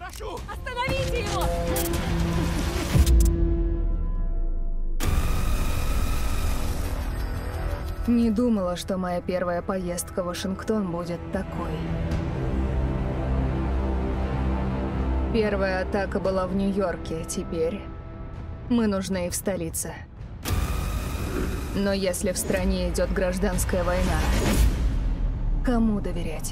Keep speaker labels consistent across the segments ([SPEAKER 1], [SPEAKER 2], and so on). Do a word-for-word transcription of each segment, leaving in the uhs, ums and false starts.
[SPEAKER 1] Прошу! Остановите его!
[SPEAKER 2] Не думала, что моя первая поездка в Вашингтон будет такой. Первая атака была в Нью-Йорке, теперь мы нужны и в столице. Но если в стране идет гражданская война, кому доверять?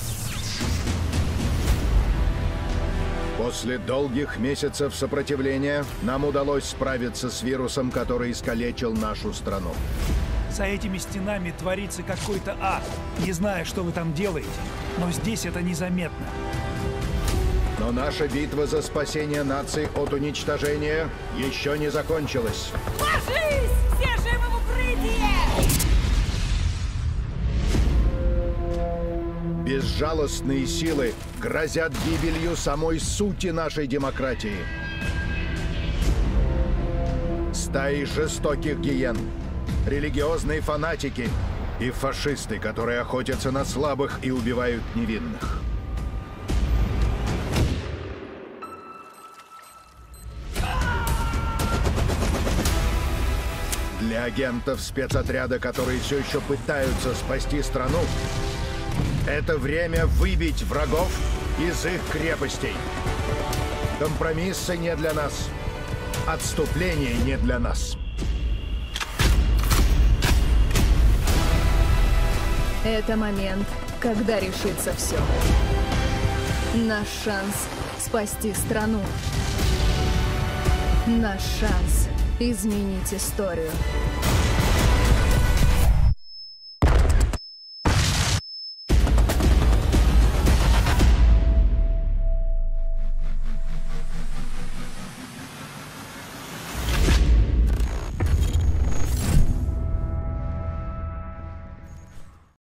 [SPEAKER 3] После долгих месяцев сопротивления нам удалось справиться с вирусом, который искалечил нашу страну.
[SPEAKER 4] За этими стенами творится какой-то ад. Не знаю, что вы там делаете, но здесь это незаметно.
[SPEAKER 3] Но наша битва за спасение нации от уничтожения еще не закончилась.
[SPEAKER 1] Ложись! Все живы в укрытие!
[SPEAKER 3] Безжалостные силы грозят гибелью самой сути нашей демократии. Стаи жестоких гиен, религиозные фанатики и фашисты, которые охотятся на слабых и убивают невинных. Для агентов спецотряда, которые все еще пытаются спасти страну, это время выбить врагов из их крепостей. Компромиссы не для нас. Отступление не для нас.
[SPEAKER 2] Это момент, когда решится все. Наш шанс спасти страну. Наш шанс изменить историю.